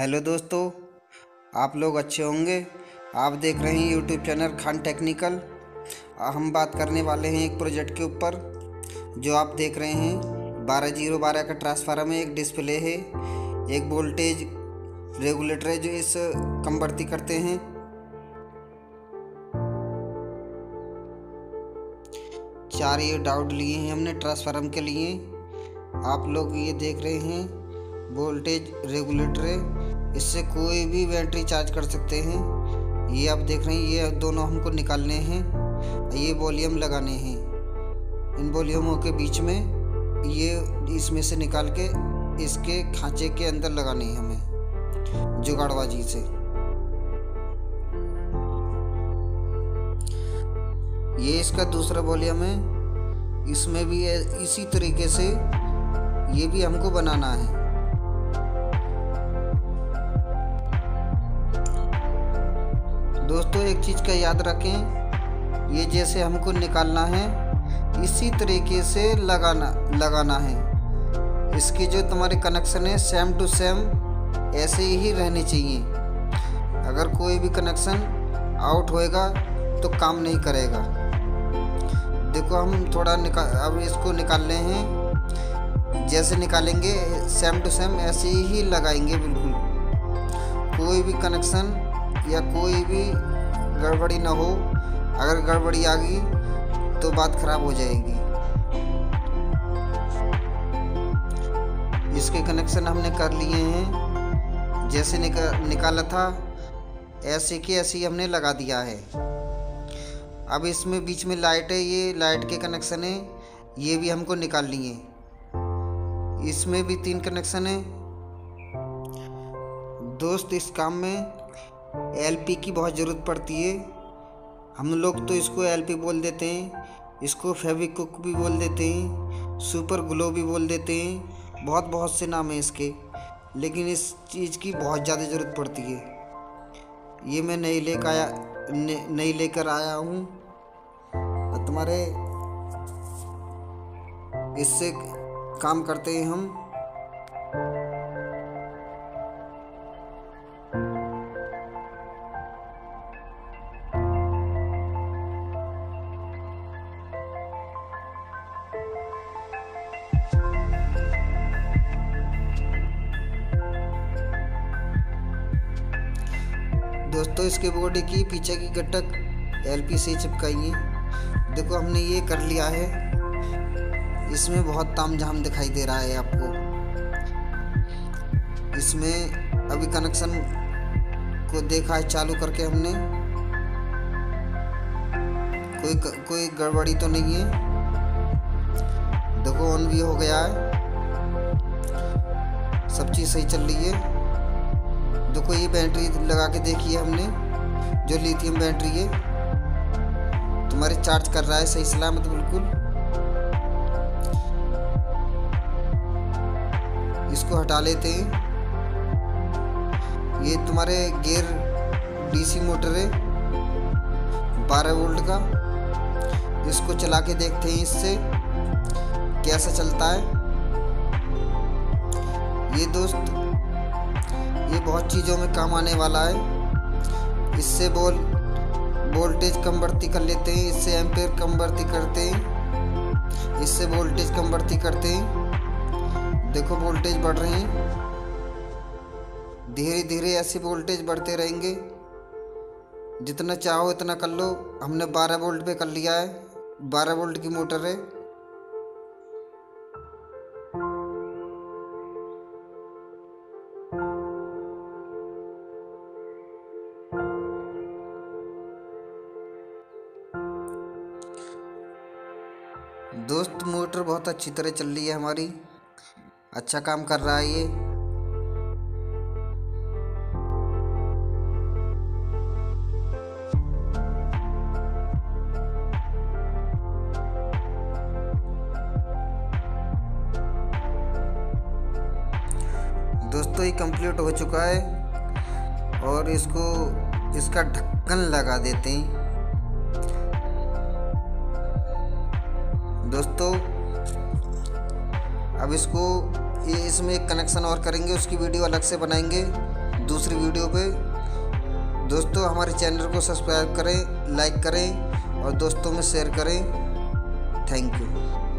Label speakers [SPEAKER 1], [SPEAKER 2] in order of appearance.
[SPEAKER 1] Hello दोस्तों, आप लोग अच्छे होंगे। आप देख रहे हैं यूट्यूब चैनल खान टेक्निकल। हम बात करने वाले हैं एक प्रोजेक्ट के ऊपर। जो आप देख रहे हैं 12012 का ट्रांसफार्मर है, एक डिस्प्ले है, एक वोल्टेज रेगुलेटर है जो इस कन्वर्टी करते हैं। चार ये डायोड लिए हैं हमने ट्रांसफार्मर के लिए। आप लोग ये देख रहे हैं वोल्टेज रेगुलेटर है, इससे कोई भी बैटरी चार्ज कर सकते हैं। ये आप देख रहे हैं, ये दोनों हमको निकालने हैं, ये वॉल्यूम लगाने हैं। इन वॉल्यूमों के बीच में ये इसमें से निकाल के इसके खांचे के अंदर लगाने हैं हमें जुगाड़बाजी से। ये इसका दूसरा वॉल्यूम है, इसमें भी इसी तरीके से ये भी हमको बनाना है। दोस्तों, एक चीज़ का याद रखें, ये जैसे हमको निकालना है इसी तरीके से लगाना है। इसके जो तुम्हारे कनेक्शन है सेम टू सेम ऐसे ही रहने चाहिए। अगर कोई भी कनेक्शन आउट होएगा तो काम नहीं करेगा। देखो, हम थोड़ा अब इसको निकाल रहे हैं। जैसे निकालेंगे सेम टू सेम ऐसे ही लगाएंगे बिल्कुल। कोई भी कनेक्शन या कोई भी गड़बड़ी ना हो। अगर गड़बड़ी आ गई तो बात खराब हो जाएगी। इसके कनेक्शन हमने कर लिए हैं, जैसे निकाला था ऐसे के ऐसे ही हमने लगा दिया है। अब इसमें बीच में लाइट है, ये लाइट के कनेक्शन है, ये भी हमको निकाल लिए। इसमें भी 3 कनेक्शन है। दोस्त, इस काम में एलपी की बहुत ज़रूरत पड़ती है। हम लोग तो इसको एलपी बोल देते हैं, इसको फेविक्विक भी बोल देते हैं, सुपर ग्लो भी बोल देते हैं, बहुत से नाम हैं इसके। लेकिन इस चीज़ की बहुत ज़्यादा ज़रूरत पड़ती है। ये मैं नई लेकर आया हूँ। तुम्हारे इससे काम करते हैं हम। दोस्तों, इसके बॉडी की पीछे की घटक एलपी से चिपकाई है। देखो, हमने ये कर लिया है। इसमें बहुत तामझाम दिखाई दे रहा है आपको। इसमें अभी कनेक्शन को देखा है चालू करके हमने, कोई गड़बड़ी तो नहीं है। देखो, ऑन भी हो गया है, सब चीज़ सही चल रही है। देखो, ये बैटरी लगा के देखी है हमने, जो लिथियम बैटरी है, तुम्हारे चार्ज कर रहा है सही सलामत बिल्कुल। इसको हटा लेते हैं। ये तुम्हारे गियर डीसी मोटर है 12 वोल्ट का। इसको चला के देखते हैं इससे कैसा चलता है। ये दोस्त, ये बहुत चीज़ों में काम आने वाला है। इससे वोल्टेज कन्वर्टी कर लेते हैं, इससे एम्पेयर कन्वर्टी करते हैं, इससे वोल्टेज कन्वर्टी करते हैं। देखो, वोल्टेज बढ़ रहे हैं, धीरे धीरे ऐसे वोल्टेज बढ़ते रहेंगे। जितना चाहो इतना कर लो। हमने 12 वोल्ट पे कर लिया है, 12 वोल्ट की मोटर है। दोस्त, मोटर बहुत अच्छी तरह चल रही है हमारी, अच्छा काम कर रहा है ये। दोस्तों, ये कंप्लीट हो चुका है और इसका ढक्कन लगा देते हैं। दोस्तों, अब इसको ये इसमें एक कनेक्शन और करेंगे, उसकी वीडियो अलग से बनाएंगे। दूसरी वीडियो पे। दोस्तों हमारे चैनल को सब्सक्राइब करें, लाइक करें और दोस्तों में शेयर करें। Thank you.